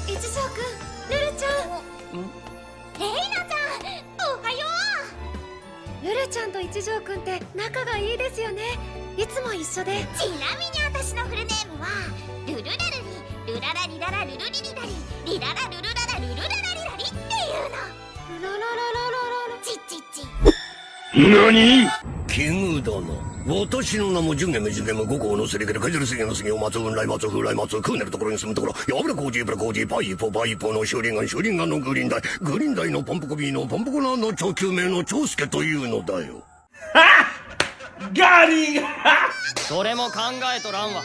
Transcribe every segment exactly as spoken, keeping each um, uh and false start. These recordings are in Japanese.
一条くん、ルルちゃん。レイナちゃん、おはよう。ルルちゃんと一条くんって仲がいいですよね。いつも一緒で。ちなみに私のフルネームはルルラルリ、ルララリララルルリリラリ、リララルルララルルララリラリっていうの。ルラララララララチッチッチ。 何？キング殿、私の名もジュゲムジュゲム五行のすり切れカジル杉の杉を松雲来松風来松クーネルところに住むところヤブラコージーブラコージーパイポパイポのシュリンガンシュリンガンのグリーンダイグリーンダイのポンポコビーのポンポコナーの超救命の長介というのだよ。 はっガリーそれも考えとらんわ。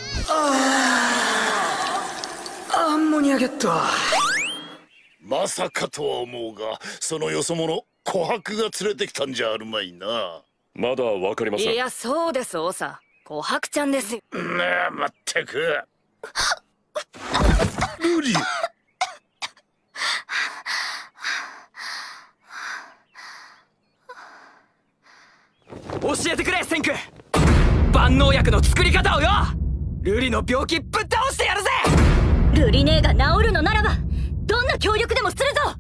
ああアンモニアゲット。 まさかとは思うがそのよそ者琥珀が連れてきたんじゃあるまいな。 まだわかりません。 いやそうですおさ琥珀ちゃんですよ。 なあまったくルリ。 教えてくれセンク。万能薬の作り方をよ。ルリの病気ぶっ倒してやるぜ。 ルリ姉が治るのならばどんな協力でもするぞ。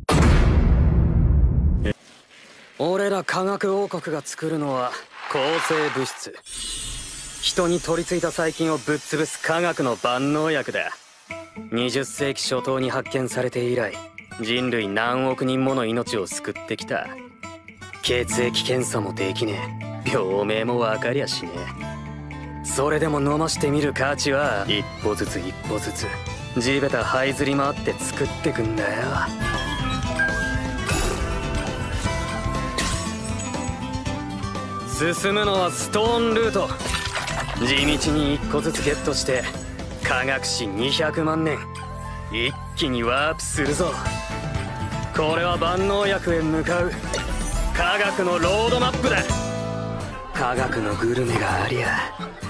俺ら科学王国が作るのは抗生物質。人に取り付いた細菌をぶっ潰す科学の万能薬だ。にじゅっ世紀初頭に発見されて以来人類何億人もの命を救ってきた。血液検査もできねえ、病名も分かりゃしねえ。それでも飲ましてみる価値は一歩ずつ一歩ずつ地べた這いずり回って作ってくんだよ。進むのはストーンルート。地道に一個ずつゲットして科学史にひゃくまんねん一気にワープするぞ。これは万能薬へ向かう科学のロードマップだ。科学のグルメがありゃ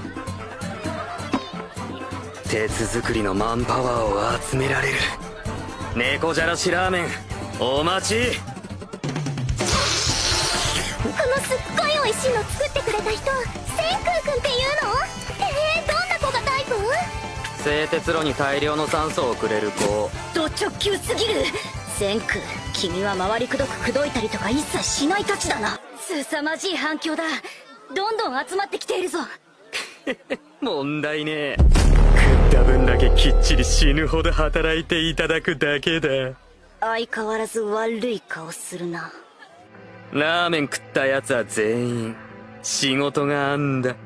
鉄作りのマンパワーを集められる。猫じゃらしラーメンお待ち。 このすっごい美味しいの作ってくれた人、千空くんっていうの？えー、どんな子がタイプ？ 製鉄炉に大量の酸素をくれる子。 ド直球すぎる。千空、君は回りくどく口説いたりとか一切しないたちだな。凄まじい反響だ。どんどん集まってきているぞ。 問題ねえ。食った分だけきっちり死ぬほど働いていただくだけだ。 相変わらず悪い顔するな。 ラーメン食ったやつは全員仕事があんだ。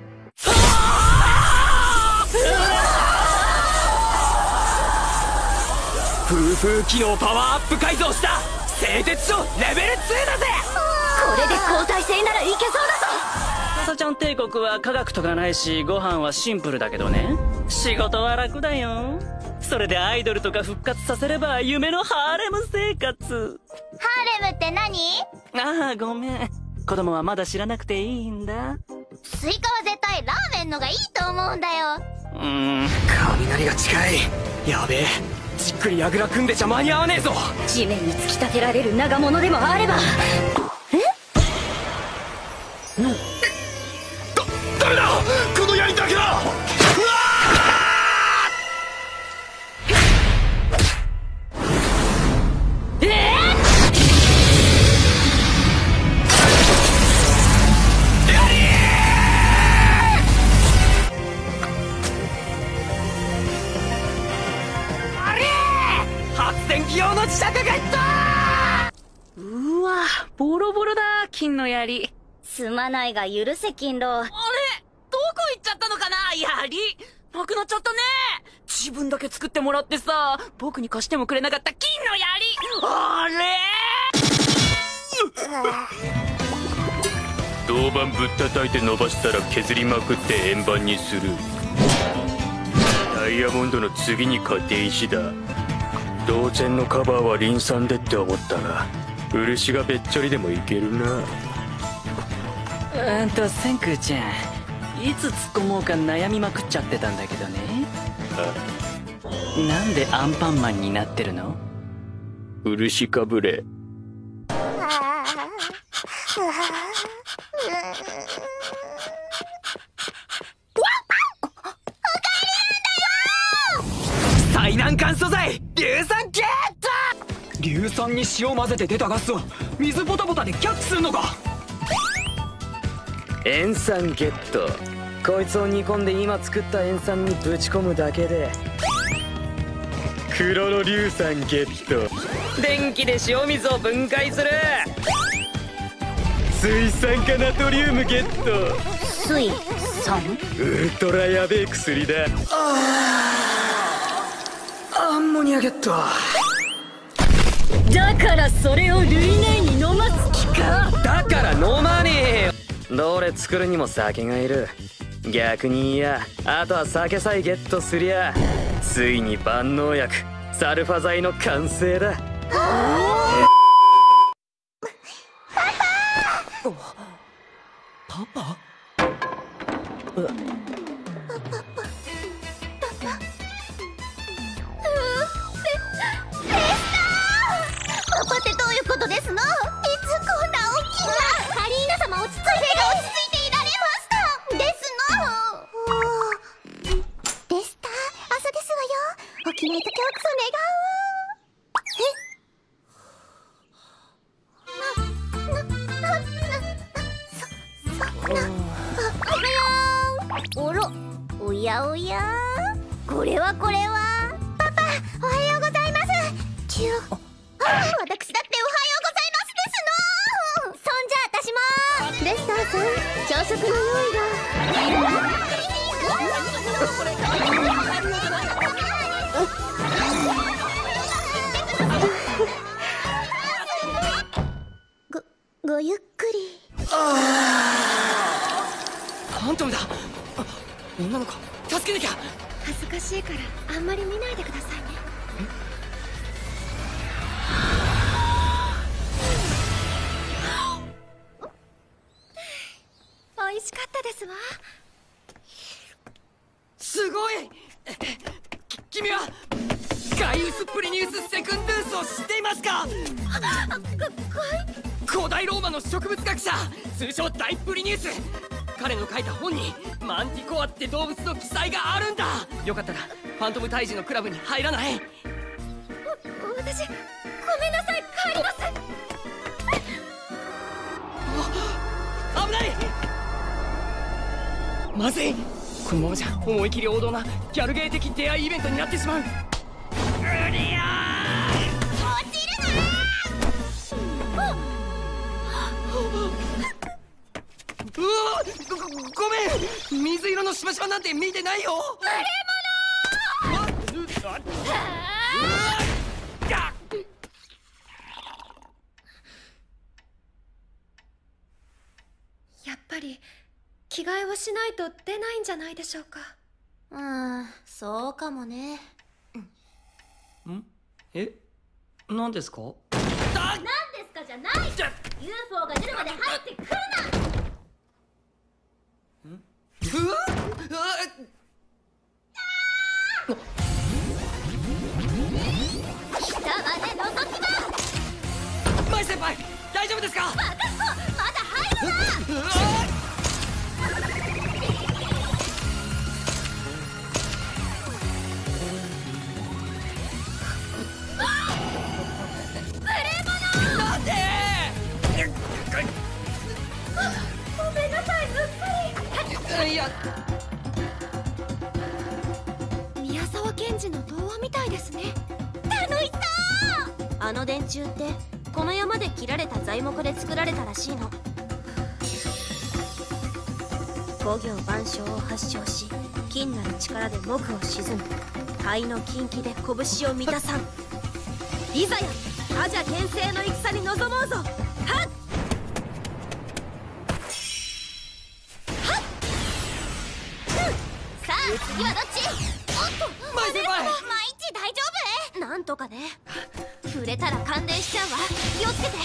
風風機能パワーアップ改造した製鉄所レベルツーだぜ。 これで交代制ならいけそうだぞ。 朝ちゃん帝国は科学とかないしご飯はシンプルだけどね、仕事は楽だよ。それでアイドルとか復活させれば夢のハーレム生活。 ハーレムって何？ ああごめん、子供はまだ知らなくていいんだ。 スイカは絶対ラーメンのがいいと思うんだよ。 うーん雷が近い。やべえ、じっくりあぐら組んでちゃ間に合わねえぞ。 地面に突き立てられる長物でもあれば。え？ だ誰だこの槍だけだ。うわえー発電機用の磁石がいった。 うわボロボロだ金の槍。 すまないが許せ勤労。 あれどこ行っちゃったのかな槍。なくなっちゃったね。自分だけ作ってもらってさ僕に貸してもくれなかった金の槍。あれ銅板ぶったたいて伸ばしたら削りまくって円盤にする。ダイヤモンドの次に買って石だ。銅チェンのカバーはリン酸でって思ったら漆がべっちょりでもいけるな。 うんと千空ちゃんいつ突っ込もうか悩みまくっちゃってたんだけどね。なんでアンパンマンになってるの？ 漆かぶれ。 最難関素材硫酸系。 酸に塩混ぜて出たガスを水ポタポタでキャッチするのか。 塩酸ゲット。こいつを煮込んで今作った塩酸にぶち込むだけでクロロ硫酸ゲット。電気で塩水を分解する。水酸化ナトリウムゲット。 水酸ウルトラやべえ薬だ。アンモニアゲット。 だからそれをルイネイに飲ます気か。 だから飲まねえよ。どれ作るにも酒がいる。逆にいや、あとは酒さえゲットすりゃついに万能薬サルファ剤の完成だ。 パパ？ パパってどういうことですの？いつこんな大きな。カリーナ様落ち着いて落ち着いていられますかですの。デスター、朝ですわよ。起きないと今日こそ願うわ。え？な、な、な、な、そ、そんな。おはよう。おろ、おやおや。これはこれは。パパ、おはようございます。キュー。私だっておはようございますですの。そんじゃ私も。レスターさん、朝食の用意が。ご、ごゆっくり。 ファントムだ。女の子助けなきゃ。 恥ずかしいからあんまり見ないでくださいね。美味しかったですわ。 すごい。き君はガイウス・プリニウス・セクンドゥースを知っていますか？古代ローマの植物学者、通称大プリニウス。彼の書いた本にマンティコアって動物の記載があるんだ。よかったらファントム退治のクラブに入らない？ 私、ごめんなさい、帰ります。 危ない。まずい。このままじゃ思い切り王道なギャルゲー的出会いイベントになってしまう。うりゃー、 落ちるなー。 うわ、ご、ごめん。水色のしましまなんて見てないよ。 無礼者。やっぱり着替えをしないと出ないんじゃないでしょうか。 うん、そうかもね。 ん？え？何ですか？ 何ですかじゃない。ユーフォー が出るまで入ってくるな。 うわっ！ 来たわね、のぞきま。 マイ先輩、大丈夫ですか？ バカっ子、まだ入るな。無礼者。 なんで？ ごめんなさい、うっかり。 いや、 宮沢賢治の童話みたいですね。楽しそう。 あの電柱ってこの山で切られた材木で作られたらしいの。五行万象を発祥し、金なる力で木を沈む。灰の近畿で拳を満たさん。いざや覇者牽制の戦に臨もうぞ。はっさあ次はどっち？おっと、 マイ先輩。 マイチ大丈夫？ なんとかね。触れたら感電しちゃうわ。気をつけて。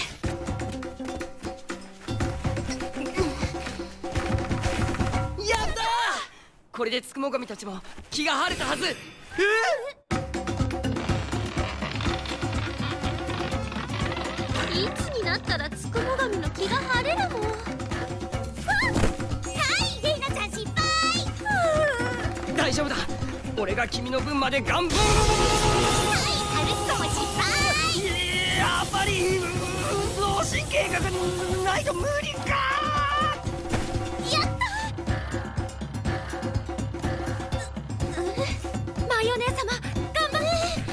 やったー。これでつくも神たちも気が晴れたはず。えいつになったらつくも神の気が晴れるの？ はいレイナちゃん失敗。 大丈夫だ。俺が君の分まで頑張る。 はいカルストも失敗。 やっい脳神経がないと無理か。 やったマヨネー様頑張れ。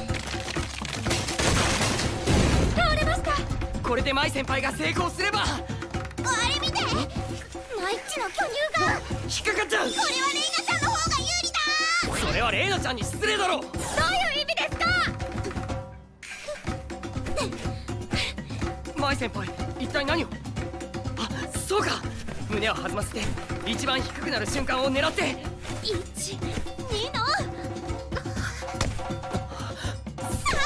倒れました。 これで舞先輩が成功すれば。 あれ見て、マイッチの巨乳が引っかかっちゃう。 これはレイナちゃんの方が有利だ。 それはレイナちゃんに失礼だろ。 どういう意味ですか。 舞先輩一体何を。あ、そうか、胸を弾ませて一番低くなる瞬間を狙って。 いち、にのさん。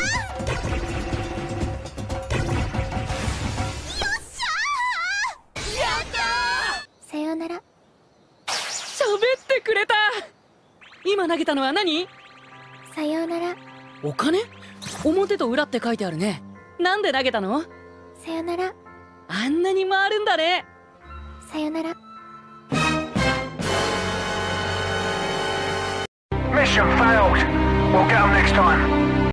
さようなら。 喋ってくれた。今投げたのは何？ さようなら。 お金？表と裏って書いてあるね。なんで投げたの？ さよなら。 あんなに回るんだね。 さよなら。 Mission failed. We'll get them next time.